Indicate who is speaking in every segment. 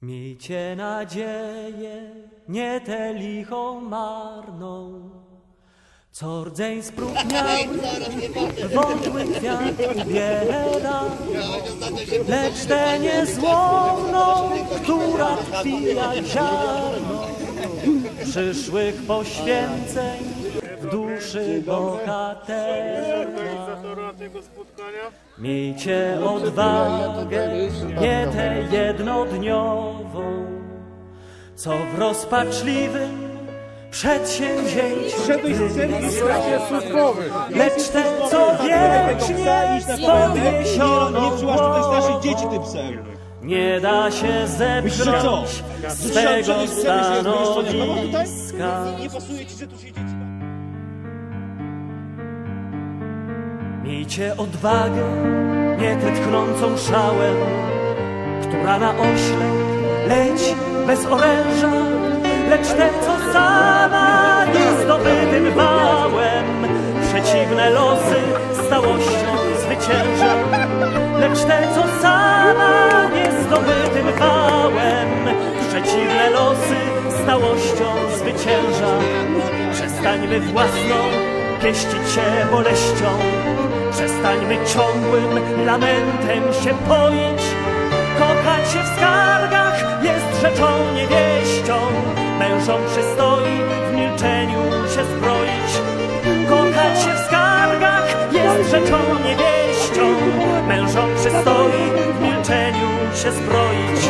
Speaker 1: Miejcie nadzieję, nie tę lichą marną, co rdzeń spróchniały, wątły kwiat ubiera, lecz tę niezłomną, która tkwi jak ziarno przyszłych poświęceń w duszy bohatera. Miejcie odwagę, nie tę jednodniową, co w rozpaczliwym przedsięwzięciu lecz tę, co wiecznie z podniesioną głową nie da się zepchnąć z tego stanowiska. Miejcie odwagę, nie tę tchnącą szałem, która na oślep leci bez oręża, lecz tę, co sama niezdobytym wałem przeciwne losy stałością zwycięża, lecz tę, co sama niezdobytym wałem przeciwne losy stałością zwycięża. Przestańmy własną pieścić się boleścią, przestańmy ciągłym lamentem się poić. Kochać się w skargach jest rzeczą niewieścią, mężom przystoi w milczeniu się zbroić. Kochać się w skargach jest rzeczą niewieścią, mężom przystoi w milczeniu się zbroić.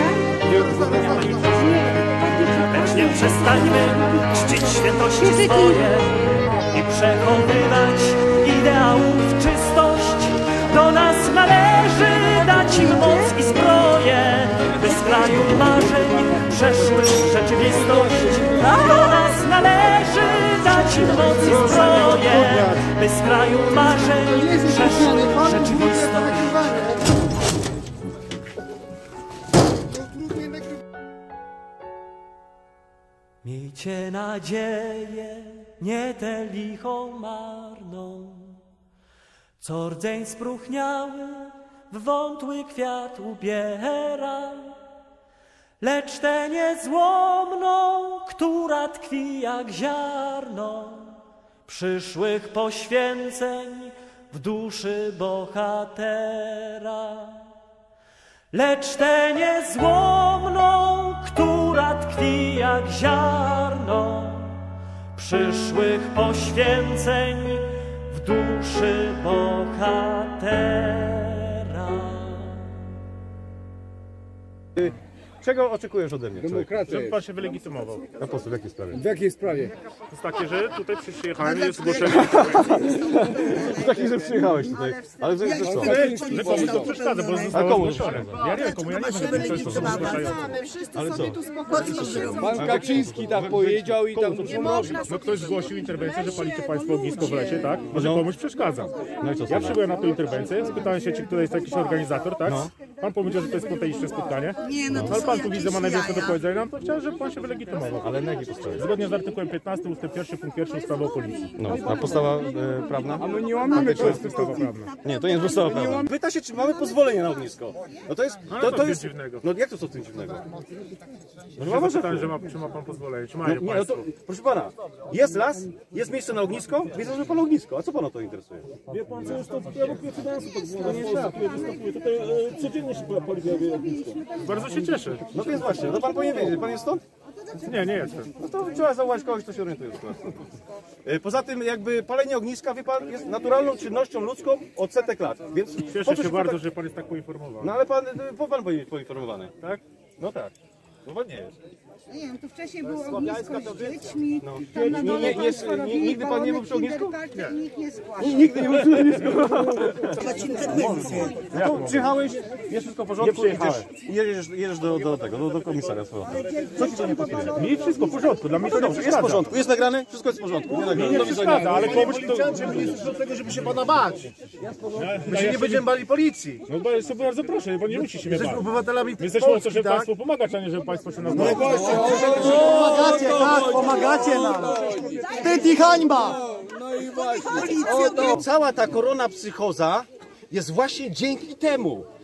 Speaker 1: Lecz nie przestańmy czcić świętości swoje i przechowywać ideałów czystość. Do nas należy dać im moc i zbroję, by z kraju marzeń przeszły w rzeczywistość. Do nas należy dać im moc i zbroję, by z kraju marzeń przeszły w rzeczywistość. Miejcie nadzieję, nie tę lichą marną, co rdzeń spróchniały w wątły kwiat ubiera, lecz tę niezłomną, która tkwi jak ziarno przyszłych poświęceń w duszy bohatera. Lecz tę niezłomną, która tkwi jak ziarno przyszłych poświęceń w duszy bohatera.
Speaker 2: Czego oczekujesz ode mnie?
Speaker 3: Demokracja.
Speaker 4: Żeby pan się wylegitymował.
Speaker 2: Na po w jakiej sprawie?
Speaker 3: W jakiej sprawie?
Speaker 4: To jest takie, że tutaj przyjechałem i jest zgłoszenie.
Speaker 2: Taki, że przyjechałeś tutaj. Ale że co?
Speaker 4: Że komuś to przeszkadza, bo zostało zgłoszone. Ja nie wiem komu, ja nie wiem, co jest to zgłaszające.
Speaker 2: Ale co?
Speaker 3: Pan Kaczyński tak powiedział i tam
Speaker 4: No ktoś zgłosił interwencję, że palicie państwo ognisko w lesie, tak? Że komuś przeszkadza.
Speaker 2: No i co?
Speaker 4: Ja przybyłem na tę interwencję, spytałem się, czy tutaj jest jakiś organizator, tak? Pan powiedział, że to jest spontaniczne spotkanie.
Speaker 5: No
Speaker 4: Ale pan tu widzę ma najwięcej do powiedzenia, to chciałem, żeby pan się wylegitymował.
Speaker 2: Ale na jakiej podstawie?
Speaker 4: Zgodnie z artykułem 15 ust. 1 punkt 1 ustawy o policji.
Speaker 2: No, a podstawa prawna?
Speaker 3: A my nie łamiemy
Speaker 4: To jest podstawa prawna.
Speaker 2: Nie, to nie jest podstawa prawna. Pyta się, czy mamy pozwolenie na ognisko. No to jest...
Speaker 4: Ale co w tym dziwnego?
Speaker 2: No jak to co w tym dziwnego?
Speaker 4: Ja zapytałem, czy ma pan pozwolenie, czy mają
Speaker 2: Nie, no
Speaker 4: państwo.
Speaker 2: to, proszę pana, jest las, jest miejsce na ognisko, wiedzą, że pan ognisko. A co pana to interesuje?
Speaker 6: Wie pan, co jest to prawo precedensu, tak zwane w Polsce, które występuje. Tutaj codziennie się pali ognisko.
Speaker 4: Bardzo się cieszę.
Speaker 2: No to jest właśnie, no pan powinien wiedzieć. Pan jest stąd?
Speaker 4: Nie, nie jestem.
Speaker 2: No to trzeba zawołać kogoś, kto się orientuje w sytuacji. Poza tym jakby palenie ogniska, wie pan, jest naturalną czynnością ludzką od setek lat, więc...
Speaker 4: Cieszę się bardzo, że pan jest tak poinformowany.
Speaker 2: No ale pan powinien być poinformowany, tak? No tak. No pan nie jest.
Speaker 5: Nie wiem, tu wcześniej było ognisko z dziećmi,
Speaker 2: No.
Speaker 5: tam na dole
Speaker 2: Nigdy pan nie był przy ognisku?
Speaker 5: Nie. Nikt nie zgłaszał.
Speaker 2: Nigdy nie był przy ognisku.
Speaker 5: No
Speaker 2: to przyjechałeś, jest wszystko w porządku,
Speaker 4: Nie przyjechałem.
Speaker 2: jedziesz do komisarza swojego. Co ci to nie pasuje?
Speaker 4: Mi wszystko w porządku, dla mnie to dobrze.
Speaker 2: Jest w porządku, jest nagrane, wszystko jest w porządku. Nie nagrane.
Speaker 4: Nie przeszkadza, ale komuś to...
Speaker 6: Do tego, żeby się pana bać. My się nie będziemy bali policji.
Speaker 4: No sobie bardzo proszę, bo nie musi się mnie bać.
Speaker 6: Jesteśmy obywatelami
Speaker 4: My jesteśmy po to,
Speaker 6: Polski,
Speaker 4: żeby
Speaker 6: tak?
Speaker 4: państwu pomagać, a nie żeby państwo się nas bało.
Speaker 7: Pomagacie, tak, pomagacie nam. Wstyd i hańba.
Speaker 2: Cała ta koronapsychoza jest właśnie dzięki temu,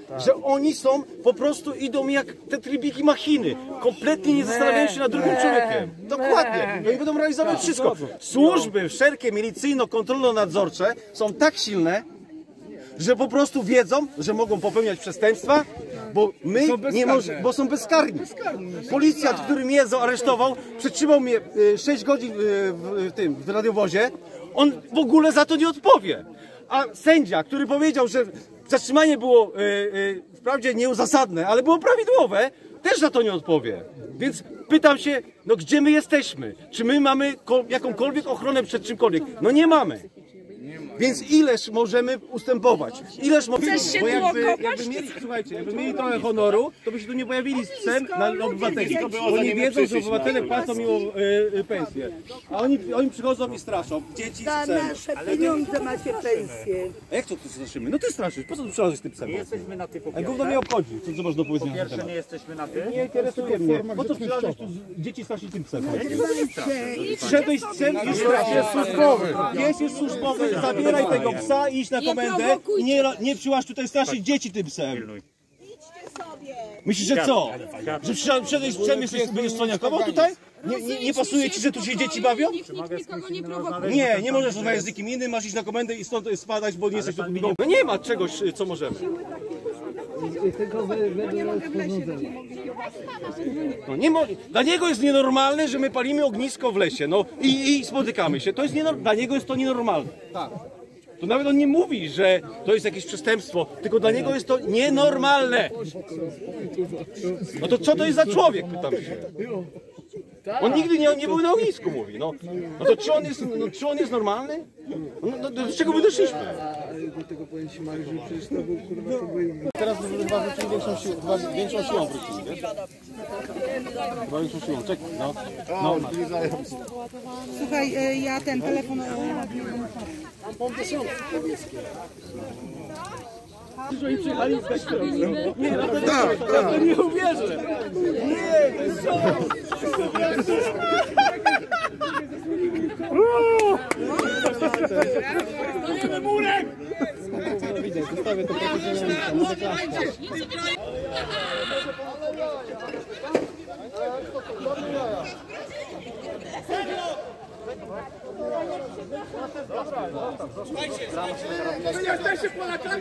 Speaker 2: Że oni są, po prostu idą jak te trybiki machiny, kompletnie nie zastanawiają się nad drugim człowiekiem. Dokładnie, oni będą realizować wszystko. Służby wszelkie milicyjno-kontrolno-nadzorcze są tak silne, że po prostu wiedzą, że mogą popełniać przestępstwa, bo my nie możemy, bo są bezkarni. Policjant, który mnie zaaresztował, przetrzymał mnie 6 godzin w radiowozie, on w ogóle za to nie odpowie. A sędzia, który powiedział, że zatrzymanie było wprawdzie nieuzasadne, ale było prawidłowe, też za to nie odpowie. Więc pytam się, no gdzie my jesteśmy? Czy my mamy jakąkolwiek ochronę przed czymkolwiek? No nie mamy. Więc ileż możemy ustępować? Ileż możemy... Bo jakby mieli, słuchajcie, jakby mieli trochę honoru, to by się tu nie pojawili z psem na obywateli. Oni wiedzą, że obywatele płacą miło pensję. A oni przychodzą i straszą. Dzieci z psem.
Speaker 5: Nasze pieniądze macie pensję.
Speaker 2: A jak to ty straszymy? No ty straszysz. Po co tu przychodzisz z tym psem?
Speaker 8: Jesteśmy na ty po
Speaker 2: A gówno mnie obchodzi. Co masz do powiedzenia na ten
Speaker 8: pierwsze,
Speaker 2: temat?
Speaker 8: nie jesteśmy na ty.
Speaker 2: Nie interesuje mnie. Po co przychodzisz tu dzieci straszyć tym psem?
Speaker 5: Macie.
Speaker 2: Przyszedłeś z psem i straszysz. Pies jest służbowy. Zabieraj tego psa i idź na komendę i nie przyłaź tutaj straszyć dzieci tym psem. Myślisz, że co? Że przyszedłeś z psem i będziesz cwaniakował tutaj? Nie pasuje ci, że tu się dzieci bawią? Nie, nie możesz rozmawiać z nikim innym, masz iść na komendę i stąd spadać, bo nie jesteś tu. No nie ma czegoś, co możemy. No nie dla niego jest nienormalne, że my palimy ognisko w lesie, no i spotykamy się. To jest dla niego jest to nienormalne. Tak. To nawet on nie mówi, że to jest jakieś przestępstwo, tylko dla niego jest to nienormalne. No to co to jest za człowiek, pytam się. On nigdy nie był na ognisku, mówi. No to czy on jest normalny? No, do czego my doszliśmy? Teraz chyba wrócili większą siłą wrócili, wiesz? Chyba większą siłą, czekaj, no.
Speaker 5: Słuchaj, ja ten telefon...
Speaker 2: Oni przyjechali z Kaśpierą. Nie, no to nie uwierzę. Nie, to jest co? Stoimy murem! Widać, zostawię to
Speaker 3: To nie jesteście Polakami?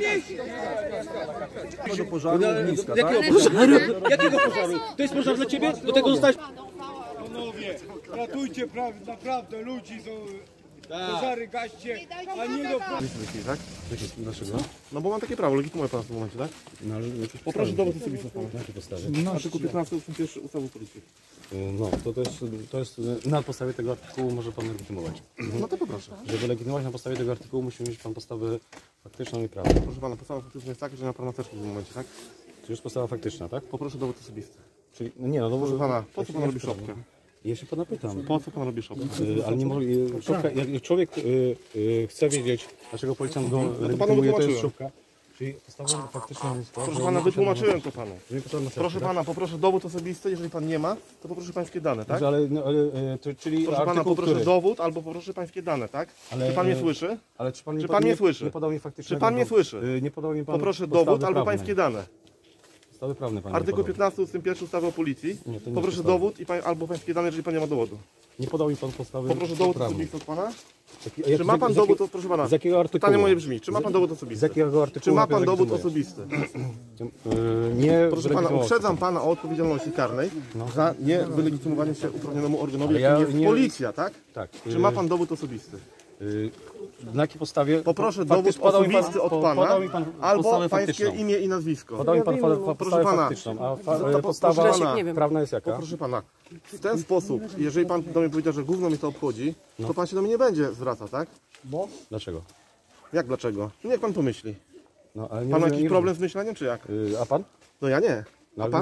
Speaker 2: do pożaru ogniska, tak? Jakiego pożaru? Jakiego pożaru? To jest pożar dla ciebie? Do tego zostałeś...
Speaker 3: Panowie, ratujcie naprawdę ludzi, pożary gaście, a nie do...
Speaker 2: Tak? Dlaczego? No bo mam takie prawo, legitymuję pana w tym momencie, tak? No ale... Poproszę dowód osobisty pana. Na jakiej podstawie? No, artykuł 15 ust. 1 ustawy o policji.
Speaker 9: No, to jest na podstawie tego artykułu może pan legitymować.
Speaker 2: No to poproszę.
Speaker 9: Żeby legitymować na podstawie tego artykułu musi mieć pan podstawę faktyczną i prawną.
Speaker 2: Proszę pana, podstawa faktyczna jest taka, że na pana też w tym momencie, tak?
Speaker 9: To jest podstawa faktyczna, tak?
Speaker 2: Poproszę dowód osobisty.
Speaker 9: Czyli, no nie, no to
Speaker 2: Proszę pana, po co pan robi szopkę?
Speaker 9: Ja się pana pytam.
Speaker 2: Po co pan robi szopkę?
Speaker 9: Ale nie może, jak człowiek chce wiedzieć, dlaczego policjant go
Speaker 2: panu
Speaker 9: legitymuje, to jest
Speaker 2: wytłumaczyłem.
Speaker 9: szopka. Czyli podstawą faktyczną jest to,
Speaker 2: Proszę
Speaker 9: że
Speaker 2: pana,
Speaker 9: on
Speaker 2: wytłumaczyłem to panu.
Speaker 9: może-
Speaker 2: Proszę pana, poproszę dowód osobisty, jeżeli pan nie ma, to poproszę pańskie dane, tak?
Speaker 9: Czyli
Speaker 2: Proszę pana,
Speaker 9: artykuł,
Speaker 2: poproszę
Speaker 9: który?
Speaker 2: dowód albo poproszę pańskie dane, tak?
Speaker 9: Ale,
Speaker 2: Czy pan mnie słyszy?
Speaker 9: Ale czy pan,
Speaker 2: Czy pan mnie słyszy?
Speaker 9: Nie podał mi faktycznego...
Speaker 2: Czy pan mnie słyszy?
Speaker 9: Nie podał mi pan
Speaker 2: Poproszę
Speaker 9: podstawy
Speaker 2: dowód albo
Speaker 9: prawnej.
Speaker 2: pańskie dane.
Speaker 9: Podstawy prawne pan
Speaker 2: Artykuł
Speaker 9: nie podał.
Speaker 2: 15 ust. 1 ustawy o policji.
Speaker 9: Nie, to nie
Speaker 2: Poproszę
Speaker 9: podstawa.
Speaker 2: dowód albo pańskie dane, jeżeli pan nie ma dowodu.
Speaker 9: Nie podał mi pan podstawy
Speaker 2: Poproszę dowód
Speaker 9: prawnej.
Speaker 2: osobisty od pana.
Speaker 9: Jak-
Speaker 2: Czy ma pan
Speaker 9: z
Speaker 2: dowód,
Speaker 9: jakiego-
Speaker 2: proszę pana,
Speaker 9: z jakiego artykułu?
Speaker 2: pytanie moje brzmi, czy ma pan dowód
Speaker 9: Z
Speaker 2: osobisty?
Speaker 9: jakiego artykułu?
Speaker 2: Czy ma pan
Speaker 9: najpierw
Speaker 2: dowód
Speaker 9: legitymujesz?
Speaker 2: osobisty?
Speaker 9: Nie,
Speaker 2: Proszę pana,
Speaker 9: wylegitymował.
Speaker 2: uprzedzam pana o odpowiedzialności karnej za niewylegitymowanie się uprawnionemu organowi,
Speaker 9: Ale
Speaker 2: jakim
Speaker 9: ja
Speaker 2: jest
Speaker 9: nie-
Speaker 2: policja, tak?
Speaker 9: Tak.
Speaker 2: Czy ma pan dowód osobisty?
Speaker 9: Na jakiej podstawie?
Speaker 2: Poproszę
Speaker 9: Faktycznie
Speaker 2: dowód
Speaker 9: podał mi pan-
Speaker 2: osobisty od
Speaker 9: podał
Speaker 2: pana
Speaker 9: mi pan
Speaker 2: albo
Speaker 9: podstawę
Speaker 2: pańskie
Speaker 9: faktyczną.
Speaker 2: imię i nazwisko.
Speaker 9: Podał mi pan podstawę
Speaker 2: Proszę pana,
Speaker 9: faktyczną, a
Speaker 2: proszę
Speaker 9: podstawa
Speaker 2: pana,
Speaker 9: prawna jest jaka?
Speaker 2: Proszę pana, w ten sposób, jeżeli pan do mnie powiedział, że gówno mnie to obchodzi, to pan się do mnie nie będzie zwracał, tak?
Speaker 9: Dlaczego?
Speaker 2: Jak dlaczego? Niech pan pomyśli.
Speaker 9: No, ale nie
Speaker 2: Pan ma
Speaker 9: rozumiem-
Speaker 2: jakiś
Speaker 9: nie
Speaker 2: problem z myśleniem, czy jak?
Speaker 9: rozumiem. A pan?
Speaker 2: No ja nie.
Speaker 9: No,
Speaker 2: A
Speaker 9: ale
Speaker 2: pan?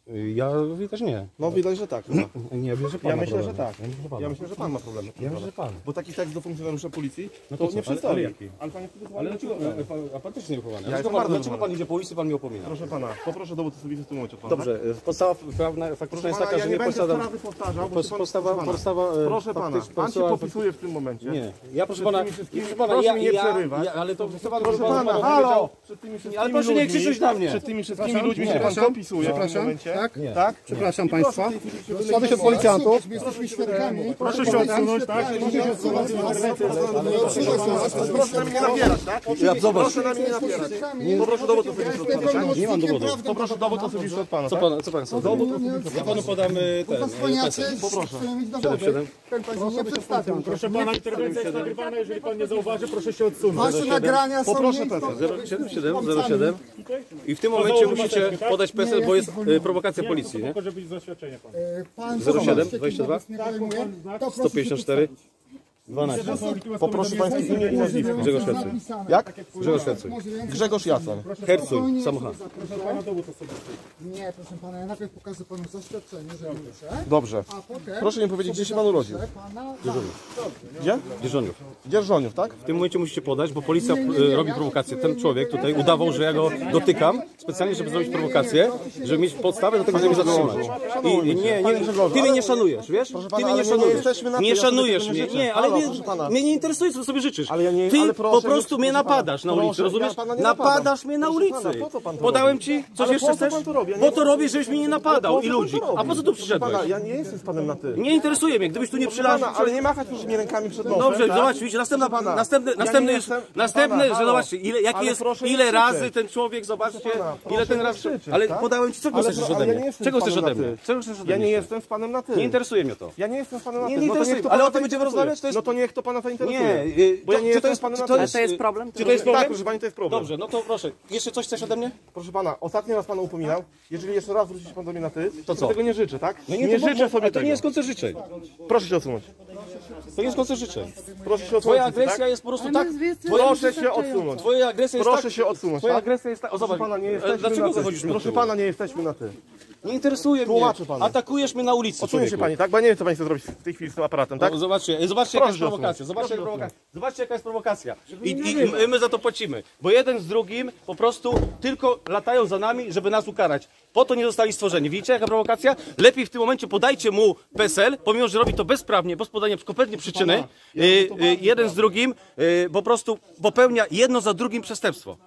Speaker 9: Ja widać nie.
Speaker 3: No widać, że tak.
Speaker 9: Nie, wiem, że pan
Speaker 3: Ja
Speaker 9: ma
Speaker 3: myślę,
Speaker 9: problem.
Speaker 3: że tak.
Speaker 9: Ja myślę, że pan
Speaker 3: Ja
Speaker 9: ma.
Speaker 3: myślę, że pan ma problem.
Speaker 9: Ja myślę, że pan.
Speaker 3: Bo taki tekst do funkcjonariusza policji,
Speaker 9: No
Speaker 3: to
Speaker 9: to co?
Speaker 3: nie przedstawi.
Speaker 9: Ale jaki?
Speaker 3: Ale pan jest przygotowany
Speaker 9: Ale
Speaker 3: do
Speaker 9: dlaczego,
Speaker 3: tego.
Speaker 9: a pan też nie wychowany.
Speaker 3: Ja
Speaker 9: Dlaczego,
Speaker 3: jestem
Speaker 9: pan,
Speaker 3: bardzo
Speaker 9: dlaczego
Speaker 3: wychowany.
Speaker 9: pan idzie po ulicy, pan mnie upomina?
Speaker 3: Proszę pana, poproszę dowód osobisty w tym momencie od pana.
Speaker 9: Dobrze, podstawa prawna faktyczna jest taka,
Speaker 3: ja
Speaker 9: że
Speaker 3: nie
Speaker 9: nie
Speaker 3: będę 100
Speaker 9: posiadam...
Speaker 3: razy powtarzał, bo
Speaker 9: Podstawa...
Speaker 3: proszę pana, pan się popisuje w tym momencie.
Speaker 9: Nie, ja proszę pana... Proszę pana,
Speaker 3: Proszę mi nie przerywać.
Speaker 9: ale to...
Speaker 3: Proszę pana, halo! Przed tymi wszystkimi
Speaker 9: Ale proszę nie
Speaker 3: ludźmi-
Speaker 9: krzyczeć na mnie.
Speaker 3: Przed tymi wszystkimi ludźmi się pan popisuje w tym momencie. Tak?
Speaker 7: Przepraszam państwa. Słaby się policjantów. Jesteśmy świadkami.
Speaker 4: Proszę się odsunąć, tak?
Speaker 3: Proszę na mnie napierać, tak? Proszę na mnie nie napierać. Poproszę dowód osobisty od pana, tak?
Speaker 9: Nie mam dowodu.
Speaker 3: Poproszę dowód osobisty od pana, tak?
Speaker 9: Co pan chce? Ja panu podam ten...
Speaker 3: Poproszę.
Speaker 9: 7.
Speaker 7: Ten państwo nie przedstawią.
Speaker 4: Proszę pana, interwencja jest nagrywana, jeżeli pan nie zauważy, proszę się odsunąć.
Speaker 7: Wasze nagrania są
Speaker 3: Poproszę
Speaker 7: nieistotne.
Speaker 9: 7707 i w tym momencie musicie podać PESEL, bo jest prowokacja policji, nie?
Speaker 4: Może być zaświadczenie pan.
Speaker 7: Pan
Speaker 9: 07, 22, 154, 12.
Speaker 3: Poproszę pańskie imię i nazwisko.
Speaker 9: Grzegorz Hercuj.
Speaker 3: Jak?
Speaker 9: Grzegorz Hercuj.
Speaker 3: Grzegorz Jacon.
Speaker 9: Hercuj, samochód.
Speaker 7: Nie, proszę pana, ja najpierw pokażę panu zaświadczenie, że muszę,
Speaker 3: Dobrze.
Speaker 7: a potem...
Speaker 3: Proszę mi powiedzieć, gdzie się pan urodził?
Speaker 7: Pana...
Speaker 3: Gdzie?
Speaker 9: Dzierżoniów.
Speaker 3: Dzierżoniów, tak?
Speaker 9: W tym momencie musicie podać, bo policja robi prowokację. Ten człowiek tutaj udawał, że ja go dotykam, specjalnie, żeby zrobić prowokację, żeby mieć podstawę do tego, żeby mnie zatrzymać. I nie, ty mnie nie szanujesz, wiesz? Ty
Speaker 3: pana,
Speaker 9: mnie
Speaker 3: ale
Speaker 9: nie
Speaker 3: my nie
Speaker 9: szanujesz.
Speaker 3: jesteśmy na
Speaker 9: Nie
Speaker 3: tym, ja sobie
Speaker 9: szanujesz
Speaker 3: tego nie
Speaker 9: mnie.
Speaker 3: życzę.
Speaker 9: Nie, ale
Speaker 3: Halo, proszę pana.
Speaker 9: mnie nie interesuje, co sobie życzysz.
Speaker 3: Ale ja nie-
Speaker 9: Ty
Speaker 3: ale proszę,
Speaker 9: po prostu
Speaker 3: nie-
Speaker 9: mnie
Speaker 3: proszę pana.
Speaker 9: napadasz na ulicy,
Speaker 3: Proszę,
Speaker 9: rozumiesz?
Speaker 3: ja pana nie
Speaker 9: Napadasz
Speaker 3: napadam.
Speaker 9: mnie na
Speaker 3: Proszę
Speaker 9: ulicy.
Speaker 3: pana, po co pan to
Speaker 9: Podałem
Speaker 3: robi?
Speaker 9: ci? Coś
Speaker 3: Ale
Speaker 9: jeszcze
Speaker 3: po co
Speaker 9: chcesz?
Speaker 3: pan to robi? Ja nie
Speaker 9: Bo to
Speaker 3: jestem-
Speaker 9: robisz, żebyś mnie nie napadał i ludzi. A po co tu przyszedłeś?
Speaker 3: Pana, ja nie jestem z panem na ty.
Speaker 9: Nie interesuje mnie, gdybyś tu nie
Speaker 3: Proszę
Speaker 9: przylazł.
Speaker 3: pana, ale nie machać już mi rękami przed nosem.
Speaker 9: Dobrze,
Speaker 3: tak?
Speaker 9: zobacz, widzisz,
Speaker 3: Proszę pana,
Speaker 9: następny
Speaker 3: ja nie
Speaker 9: jest,
Speaker 3: jestem-
Speaker 9: następny,
Speaker 3: pana,
Speaker 9: że
Speaker 3: halo.
Speaker 9: zobaczcie,
Speaker 3: Ale proszę nie
Speaker 9: ile
Speaker 3: krzyczeć.
Speaker 9: razy ten człowiek, zobaczcie,
Speaker 3: pana,
Speaker 9: ile
Speaker 3: proszę
Speaker 9: ten
Speaker 3: nie
Speaker 9: raz,
Speaker 3: krzyczeć,
Speaker 9: ale
Speaker 3: tak?
Speaker 9: podałem ci, czego
Speaker 3: Ale
Speaker 9: chcesz
Speaker 3: pro-
Speaker 9: ode
Speaker 3: ale ja
Speaker 9: mnie?
Speaker 3: nie jestem
Speaker 9: Czego
Speaker 3: z
Speaker 9: chcesz
Speaker 3: panem
Speaker 9: ode
Speaker 3: na
Speaker 9: mnie?
Speaker 3: ty.
Speaker 9: Czego chcesz ode
Speaker 3: Ja
Speaker 9: mnie?
Speaker 3: nie jestem z panem na ty.
Speaker 9: Nie interesuje mnie to.
Speaker 3: Ja nie jestem z panem na ty.
Speaker 9: Nie
Speaker 3: No to
Speaker 9: interesuje.
Speaker 3: niech to
Speaker 9: Ale
Speaker 3: pana
Speaker 9: o tym będziemy
Speaker 3: zainteresuje.
Speaker 9: rozmawiać, to jest-
Speaker 3: No to niech to pana zainteresuje.
Speaker 9: Nie,
Speaker 3: Bo ja nie
Speaker 9: czy
Speaker 3: jestem z panem na ty.
Speaker 9: Ale to jest problem? Czy to jest problem?
Speaker 3: Tak, proszę pani, to jest problem.
Speaker 9: Dobrze, no to proszę, jeszcze coś chcesz ode mnie?
Speaker 3: Proszę pana, ostatni raz pana upominał. Jeżeli jeszcze raz wróci się pan do mnie na ty, to
Speaker 9: co?
Speaker 3: tego nie życzę, tak?
Speaker 9: No
Speaker 3: nie życzę sobie
Speaker 9: ale to
Speaker 3: tego.
Speaker 9: nie jest koncert życzeń.
Speaker 3: Proszę się odsunąć.
Speaker 9: To nie jest koncert życzeń.
Speaker 3: Proszę się odsunąć.
Speaker 9: Twoja
Speaker 3: tak?
Speaker 9: agresja jest po prostu tak...
Speaker 3: Proszę się odsunąć.
Speaker 9: Twoja agresja jest
Speaker 3: Proszę
Speaker 9: tak...
Speaker 3: się odsunąć,
Speaker 9: Twoja
Speaker 3: tak?
Speaker 9: agresja jest tak... O, zobacz,
Speaker 3: Proszę pana, nie jesteśmy
Speaker 9: dlaczego
Speaker 3: na ty.
Speaker 9: zachodzisz mi od
Speaker 3: Proszę
Speaker 9: tyłu?
Speaker 3: pana, nie jesteśmy na ty.
Speaker 9: Nie interesuje mnie.
Speaker 3: Tłumaczę panu.
Speaker 9: Atakujesz mnie na ulicy,
Speaker 3: Odsunie się
Speaker 9: człowieku.
Speaker 3: pani, tak? Bo ja nie wiem, co pani chce zrobić w tej chwili z tym aparatem, tak?
Speaker 9: No, zobaczcie jaka
Speaker 3: Proszę
Speaker 9: jest
Speaker 3: się
Speaker 9: prowokacja.
Speaker 3: odsunąć.
Speaker 9: Zobaczcie, jaka prowokacja. Zobaczcie, jaka jest prowokacja. I my za to płacimy. Bo jeden z drugim po prostu tylko latają za nami, żeby nas ukarać. Po to nie zostali stworzeni. Widzicie, jaka prowokacja? Lepiej w tym momencie podajcie mu PESEL, pomimo, że robi to bezprawnie, bez podania kompletnie przyczyny. Jeden z drugim po prostu popełnia jedno za drugim przestępstwo.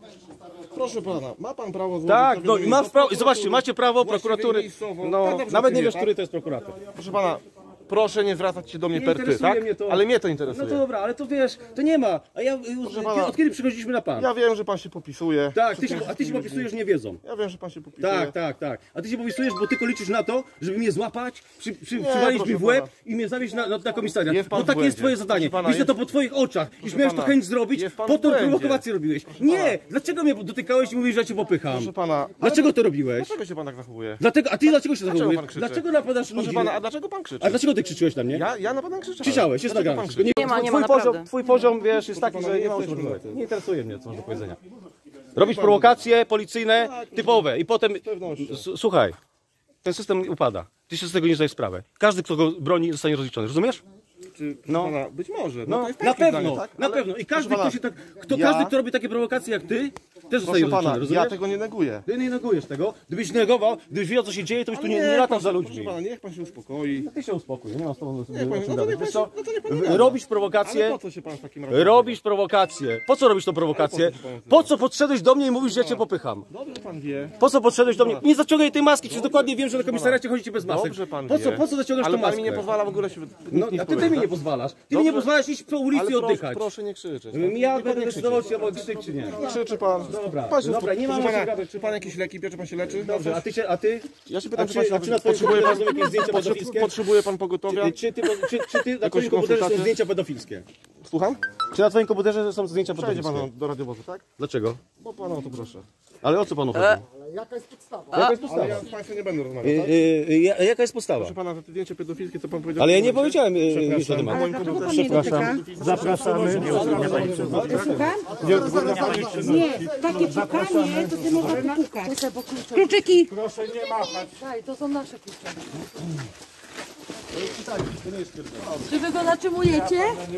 Speaker 3: Proszę pana, ma pan prawo złożyć
Speaker 9: Tak, no i
Speaker 3: zawiadomienie
Speaker 9: ma
Speaker 3: do
Speaker 9: prawo, zobaczcie,
Speaker 3: prokuratury
Speaker 9: macie prawo
Speaker 3: właściwej
Speaker 9: prokuratury.
Speaker 3: miejscowo.
Speaker 9: No,
Speaker 3: Tak, dobrze,
Speaker 9: nawet nie
Speaker 3: wie,
Speaker 9: wiesz,
Speaker 3: tak?
Speaker 9: który to jest prokurator.
Speaker 3: Proszę pana, proszę nie zwracać się do mnie
Speaker 9: Nie
Speaker 3: per ty,
Speaker 9: interesuje
Speaker 3: tak?
Speaker 9: mnie to.
Speaker 3: Ale mnie to
Speaker 9: No
Speaker 3: interesuje.
Speaker 9: to dobra, ale to wiesz, to nie ma. A ja
Speaker 3: pana,
Speaker 9: od kiedy przychodziliśmy na pan?
Speaker 3: Ja wiem, że pan się popisuje.
Speaker 9: Tak, a ty się popisujesz nie wiedzą.
Speaker 3: Ja wiem, że pan się popisuje.
Speaker 9: Tak. A ty się popisujesz, bo tylko liczysz na to, żeby mnie złapać, przywalić
Speaker 3: proszę
Speaker 9: mi w łeb
Speaker 3: pana.
Speaker 9: i mnie zawieźć na komisariat.
Speaker 3: Jest pan
Speaker 9: Bo
Speaker 3: w
Speaker 9: takie jest
Speaker 3: błędzie.
Speaker 9: twoje zadanie.
Speaker 3: Proszę pana,
Speaker 9: Widzę
Speaker 3: jest-
Speaker 9: to po twoich oczach. Już miałeś to
Speaker 3: pana,
Speaker 9: chęć zrobić,
Speaker 3: jest pan
Speaker 9: po
Speaker 3: w
Speaker 9: to
Speaker 3: błędzie.
Speaker 9: prowokację robiłeś. Nie! Dlaczego mnie dotykałeś i mówisz, że ja cię popycham?
Speaker 3: Proszę pana,
Speaker 9: Dlaczego to robiłeś?
Speaker 3: dlaczego się pan tak zachowuje?
Speaker 9: A ty dlaczego się
Speaker 3: Dlaczego
Speaker 9: zachowujesz?
Speaker 3: pan krzyczy?
Speaker 9: Dlaczego napadasz
Speaker 3: Proszę
Speaker 9: ludzi?
Speaker 3: pana, a dlaczego pan krzyczy?
Speaker 9: A dlaczego ty krzyczyłeś na mnie?
Speaker 3: Ja na pana krzyczałem.
Speaker 9: Krzyczałeś, jest
Speaker 3: Dlaczego
Speaker 9: nagrane.
Speaker 3: pan krzyczy?
Speaker 8: Nie ma naprawdę.
Speaker 9: Twój poziom, wiesz, jest taki, że nie ma o czym rozmawiać. Nie interesuje mnie, co masz do powiedzenia. Robisz prowokacje policyjne typowe i potem... Słuchaj, ten system upada. Ty się z tego nie zdajesz sprawę. Każdy, kto go broni, zostanie rozliczony. Rozumiesz?
Speaker 3: No, pana, być może.
Speaker 9: No,
Speaker 3: to jest
Speaker 9: na
Speaker 3: pańskie
Speaker 9: pewno,
Speaker 3: zdanie, tak?
Speaker 9: na
Speaker 3: Ale-
Speaker 9: pewno. I każdy,
Speaker 3: proszę
Speaker 9: kto
Speaker 3: pana,
Speaker 9: się tak, każdy, kto robi takie prowokacje jak ty, też zostaje
Speaker 3: Proszę
Speaker 9: rozliczony.
Speaker 3: pana,
Speaker 9: Rozumiesz?
Speaker 3: ja tego nie neguję.
Speaker 9: Ty nie negujesz tego. Gdybyś negował, gdybyś wiedział, co się dzieje, to byś tu nie latał za ludźmi.
Speaker 3: Proszę pana, niech pan się uspokoi.
Speaker 9: Ty się uspokój, nie mam z tobą
Speaker 3: pan-
Speaker 9: o czym
Speaker 3: no to
Speaker 9: gadać.
Speaker 3: niech pan
Speaker 9: Wiesz co?
Speaker 3: się- no to niech pan nie gada.
Speaker 9: Robisz
Speaker 3: Ale
Speaker 9: prowokacje,
Speaker 3: po co się pan w takim razie...
Speaker 9: robisz prowokacje. Po co robisz tą prowokację?
Speaker 3: Ale po co się pan
Speaker 9: Po co podszedłeś do mnie i mówisz, że ja cię popycham?
Speaker 3: Dobrze pan wie.
Speaker 9: Po co podszedłeś do mnie? Nie zaciągaj tej maski, przecież dokładnie wiem, że na komisariacie chodzicie bez masek.
Speaker 3: Dobrze pan
Speaker 9: Po co,
Speaker 3: wie.
Speaker 9: po co zaciągasz
Speaker 3: Ale
Speaker 9: tą
Speaker 3: pan
Speaker 9: maskę?
Speaker 3: mi nie pozwala w ogóle się...
Speaker 9: No,
Speaker 3: nic
Speaker 9: a ty mi
Speaker 3: powiedzieć,
Speaker 9: nie
Speaker 3: tak?
Speaker 9: pozwalasz. Ty mi nie pozwalasz iść po ulicy i
Speaker 3: Ale
Speaker 9: oddychać.
Speaker 3: proszę nie krzyczeć.
Speaker 9: Ja będę decydował, czy ja mogę krzyczeć, czy nie.
Speaker 3: Krzyczy pan.
Speaker 9: Dobra,
Speaker 3: Pan się
Speaker 9: dobra, nie mam
Speaker 3: proszę
Speaker 9: o czym
Speaker 3: pana,
Speaker 9: gadać.
Speaker 3: czy pan jakieś leki bierze, pan się leczy?
Speaker 9: Dobrze, a ty?
Speaker 3: Ja się pytam,
Speaker 9: A
Speaker 3: czy pan się
Speaker 9: czy na twoim
Speaker 3: potrzebuje pan,
Speaker 9: komputerze są jakieś zdjęcia pedofilskie?
Speaker 3: potrzebuje pan pogotowia?
Speaker 9: Czy ty na
Speaker 3: Jakąś
Speaker 9: twoim komputerze są
Speaker 3: konsultację?
Speaker 9: zdjęcia pedofilskie?
Speaker 3: Słucham?
Speaker 9: Czy na twoim komputerze są zdjęcia
Speaker 3: Przejdzie
Speaker 9: pedofilskie?
Speaker 3: pan do radiowozu, tak?
Speaker 9: Dlaczego?
Speaker 3: Bo pana o to proszę.
Speaker 9: Ale o co panu chodzi?
Speaker 7: Jaka jest podstawa?
Speaker 3: Ale ja z Państwem nie będę rozmawiał, tak?
Speaker 9: Jaka jest podstawa?
Speaker 3: Proszę pana, za te zdjęcie pedofilskie, co pan powiedział...
Speaker 9: Ale ja nie powiedziałem nic na temat.
Speaker 5: Dlaczego pan mnie dotyka?
Speaker 4: Zapraszamy.
Speaker 5: Słucham? Nie, takie pukanie, to ty można popukać. Kluczyki!
Speaker 4: Proszę nie machać.
Speaker 5: To są nasze klucze. Czy wy go zatrzymujecie?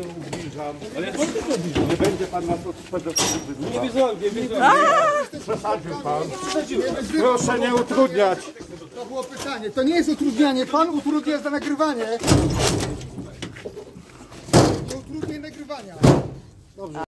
Speaker 4: Nie będzie pan nas od pedofilów.
Speaker 9: Nie widzę.
Speaker 4: Przesadził pan. Proszę nie utrudniać.
Speaker 7: To było pytanie. To nie jest utrudnianie. Pan utrudnia za nagrywanie. To utrudnienie nagrywania. Dobrze.